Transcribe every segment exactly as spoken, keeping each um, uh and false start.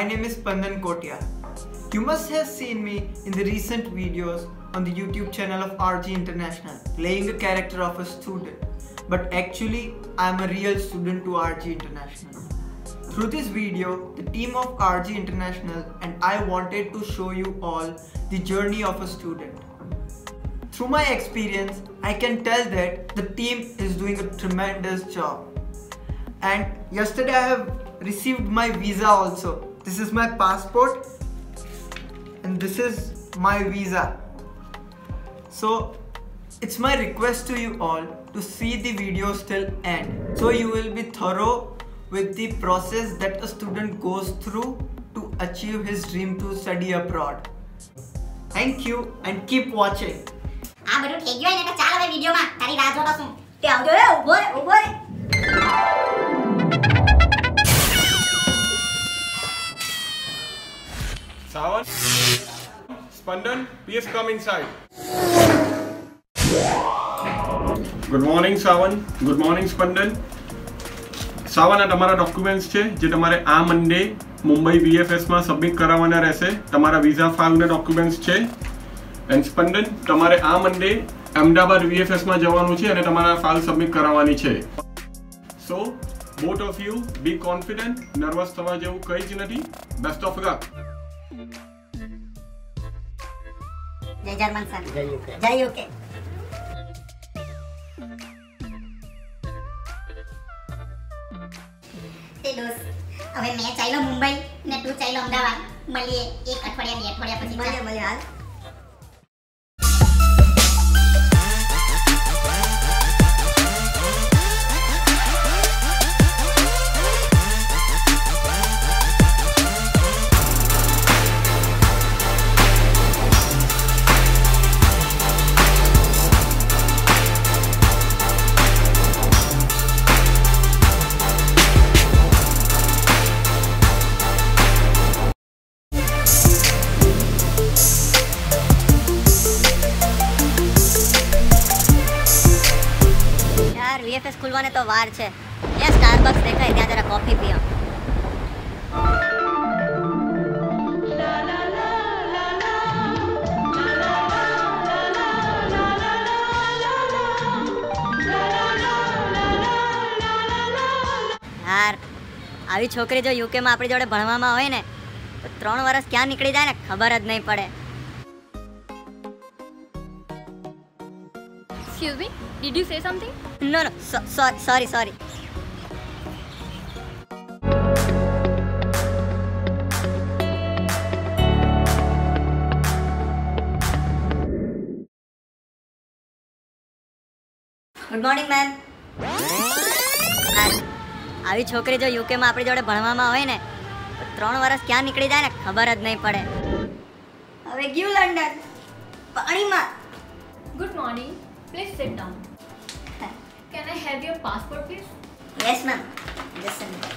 name is Spandan Kotia. You must have seen me in the recent videos on the YouTube channel of R G International, playing a character of a student. But actually, I am a real student to R G International. Through this video, the team of R G International and I wanted to show you all the journey of a student. Through my experience, I can tell that the team is doing a tremendous job. And yesterday I have received my visa also. This is my passport and this is my visa. So it's my request to you all to see the videos till end, so you will be thorough with the process that a student goes through to achieve his dream to study abroad. Thank you and keep watching. આ બધું થઈ ગયું ને તો ચાલ હવે વિડિયોમાં તારી રાહ જોતો છું તે આવજો એ ઉભો રે ઉભો રે Sawan, Spandan, please come inside. Good morning Sawan, good morning Spandan. Sawan, આ તમારા ડોક્યુમેન્ટ્સ છે જે તમારે આ Monday Mumbai V F S માં સબમિટ કરાવવાના રહેશે. તમારા વિઝા ફાઇલના ડોક્યુમેન્ટ્સ છે. એન્ડ સ્પંદન, તમારે આ મંડે અમદાવાદ V F S માં જવાનું છે અને તમારા ફાઇલ સબમિટ કરાવવાની છે. So both of you be confident, nervous થવા જેવું કંઈ જ નથી. Best of luck. જય જર્મન સર જય યુકે જય યુકે તે દોસ્ત હવે મેં ચાલ્યો મુંબઈ ને તું ચાલ્યો અમદાવાદ મળીએ એક અઠવાડિયા બે અઠવાડિયા પછી મળીએ મળીએ હાલ V F S ખુલવાને તો વાર છે. ત્યાં સ્ટારબક્સ દેખાય ત્યાં જરા કોફી પીઓ. યાર આવી છોકરી જો યુકે માં આપણી જોડે ભણવામાં હોય ને તો ત્રણ વર્ષ ક્યાં નીકળી જાય ને ખબર જ નહીં પડે. Excuse me, did you say something? No, no, so, so, sorry, sorry. Good morning, ma'am. આવી છોકરી જો યુકે માં આપણી જોડે ભણવામાં હોય ને તો ત્રણ વર્ષ ક્યાં નીકળી જાય ને ખબર જ નહીં પડે. હવે ગયું લંડન પાણીમાં. Good morning. Please sit down. Can I have your passport, please? Yes, ma'am. Just a minute.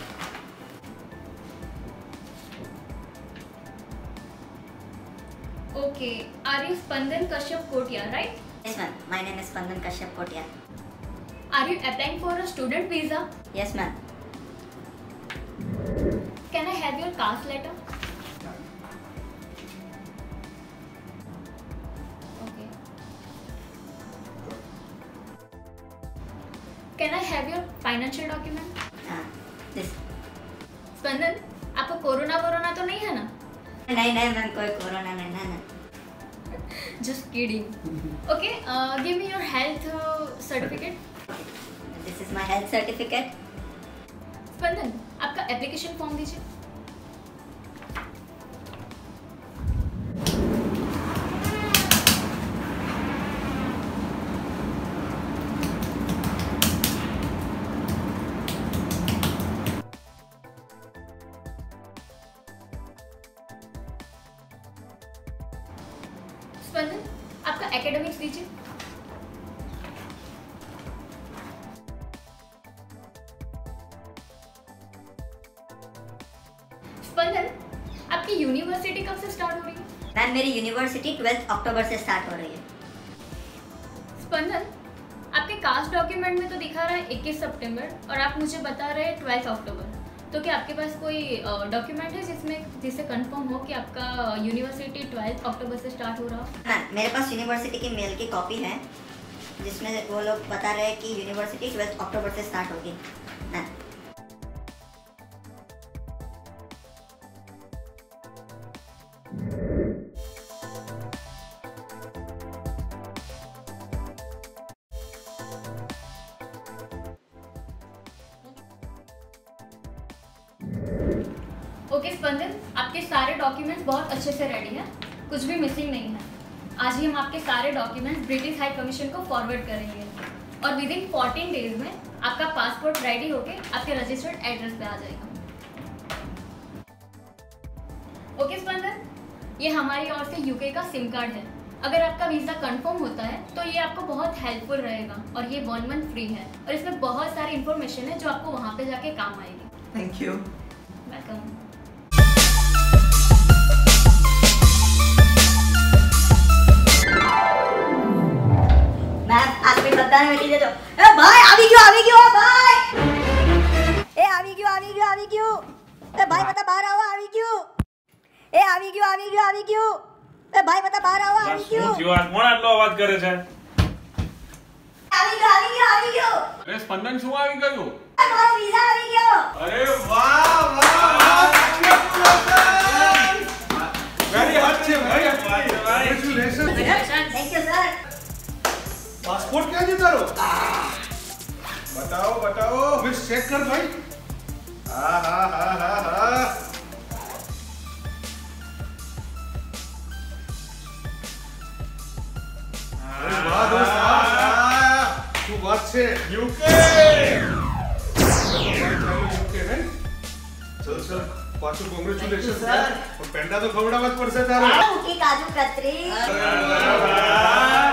Okay. Are you Spandan Kashyap Kotia, right? Yes, ma'am. My name is Spandan Kashyap Kotia. Are you applying for a student visa? Yes, ma'am. Can I have your caste letter? Okay. Can I have your financial document? Uh, this. Spandan, आपको corona वोरोना तो नहीं है ना? नहीं नहीं ma'am कोई corona नहीं ना ना. Just kidding. Okay. Uh, give me your health uh, certificate. This is my health certificate. स्पंदन, आपका एप्लीकेशन फॉर्म दीजिए. स्पंदन, आपका एकेडमिक्स दीजिए. स्पंदन, आपकी यूनिवर्सिटी कब से स्टार्ट हो रही है? मैम मेरी यूनिवर्सिटी ट्वेल्थ अक्टूबर से स्टार्ट हो रही है. स्पंदन, आपके कास्ट डॉक्यूमेंट में तो दिखा रहा है इक्कीस सितंबर और आप मुझे बता रहे हैं ट्वेल्थ अक्टूबर. तो क्या आपके पास कोई डॉक्यूमेंट है जिसमें जिससे कंफर्म हो कि आपका यूनिवर्सिटी ट्वेल्थ अक्टूबर से स्टार्ट हो रहा हो? हाँ, मेरे पास यूनिवर्सिटी की मेल की कॉपी है जिसमें वो लोग बता रहे हैं कि यूनिवर्सिटी ट्वेल्थ अक्टूबर से स्टार्ट होगी। हाँ। ओके स्पंदन, आपके सारे डॉक्यूमेंट्स बहुत अच्छे से रेडी हैं, कुछ भी मिसिंग नहीं है। आज ही हम आपके सारे डॉक्यूमेंट्स ब्रिटिश हाई कमीशन को फॉरवर्ड करेंगे और विद इन फोर्टीन डेज में आपका पासपोर्ट रेडी होके आपके रजिस्टर्ड एड्रेस पे आ जाएगा। ओके स्पंदन, ये हमारी ओर से यूके का सिम कार्ड है। अगर आपका वीज़ा कंफर्म होता है तो ये आपको बहुत हेल्पफुल रहेगा और ये वन मंथ फ्री है और इसमें बहुत सारी इन्फॉर्मेशन है जो आपको वहाँ पे जाके काम आएगी। Thank you. वेलकम। मैम आज भी बता नहीं दे दो। ए भाई આવી ગયો આવી ગયો ભાઈ। એ આવી ગયો આવી ગયો આવી ગયો। એ ભાઈ બતા બહાર આવો આવી ગયો। એ આવી ગયો આવી ગયો આવી ગયો। એ ભાઈ બતા બહાર આવો આવી ગયો। શું થયું? આ કોણ આટલો અવાજ કરે છે? આવી ગયો આવી ગયો આવી ગયો। અરે સ્પંદન શું આવી ગયું? મારો વિઝા આવી ગયો। અરે વાહ વાહ વેરી अच्छे भाई थैंक यू सर। पासपोर्ट क्या जी तारो? बताओ बताओ मैं चेक कर भाई। हाँ हाँ हाँ हाँ हाँ अरे वाह दोस्त वाह શું વાત છે યુકે યુકે ને ચલ ચલ પાછું કોંગ્રેચ્યુલેશન સર પણ પેંડા તો ખવડાવવા જ પડશે તારે की काजू कतरी।